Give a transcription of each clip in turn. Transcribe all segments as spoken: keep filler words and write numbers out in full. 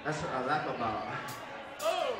That's what I like about her. Oh.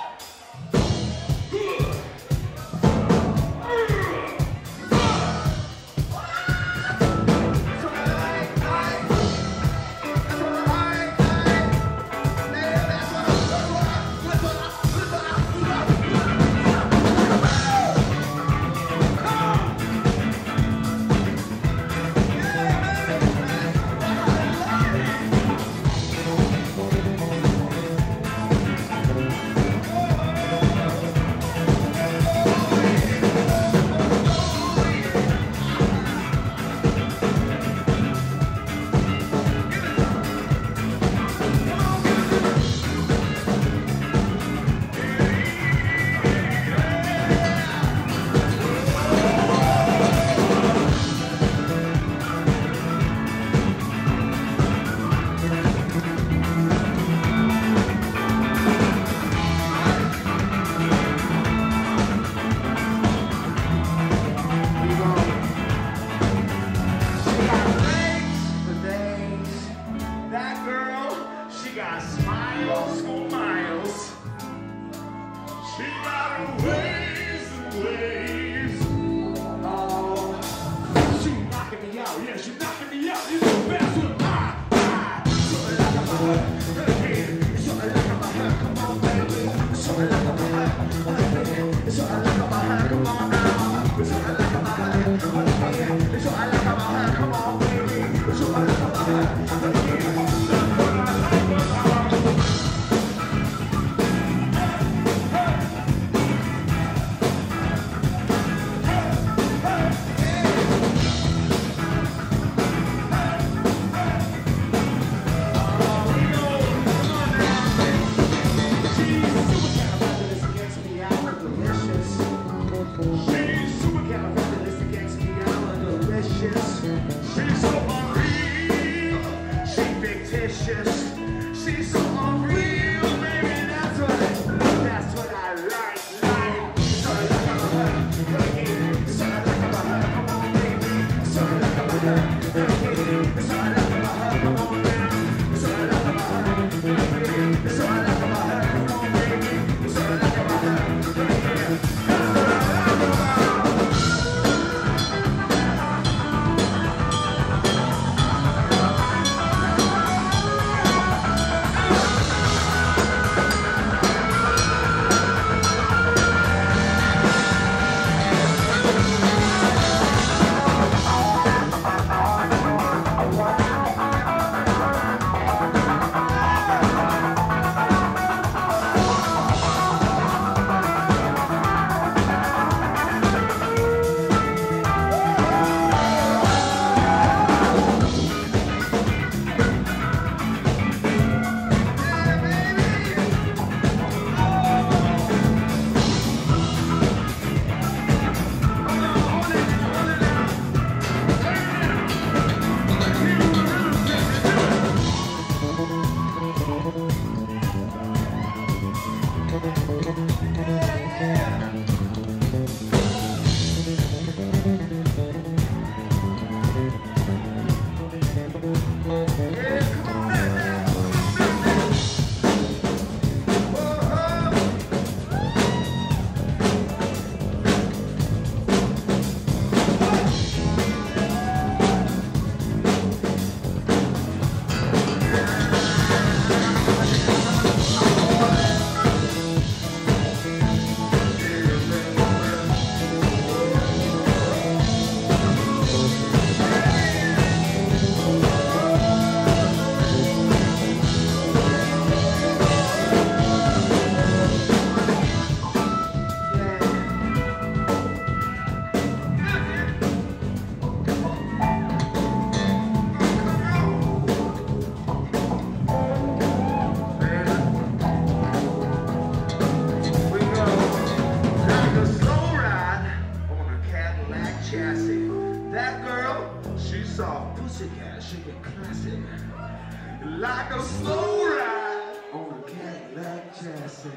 Like a slow ride on a Cadillac chassis.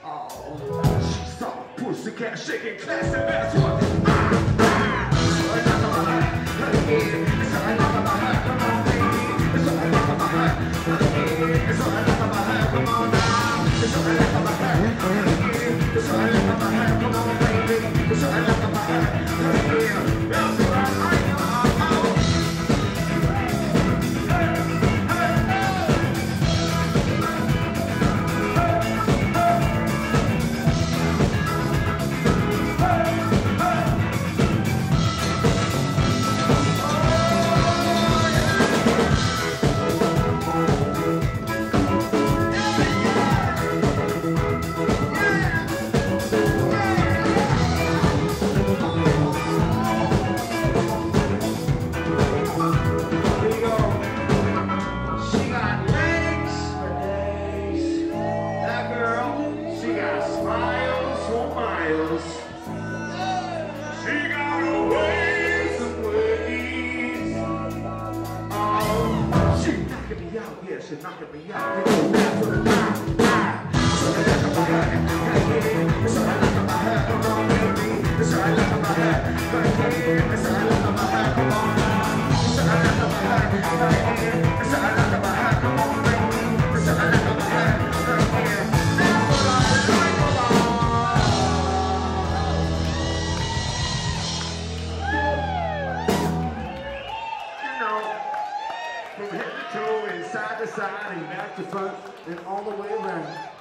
Oh, she saw a pussycat shaking classy. That's what I, I, it's what I like about her. It's what I like about her. Come on, baby. It's what I like about her. It's what I like about her. She's knocking me out. You know, that's what I'm about. So I look at my head. So I look at my head. Come on, baby. So I look at my head. So I look at my head. Come on now. So I look at my head. So I look at my head. Come on, baby. So I look at my head. That's what I like about. You know, from head to toe, inside to side, and back to front, and all the way around.